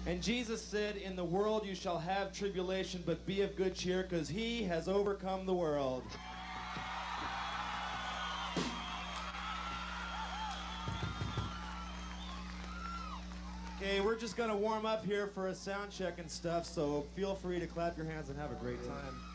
And Jesus said, in the world you shall have tribulation, but be of good cheer, because he has overcome the world. Okay, we're just going to warm up here for a sound check and stuff, so feel free to clap your hands and have a great time.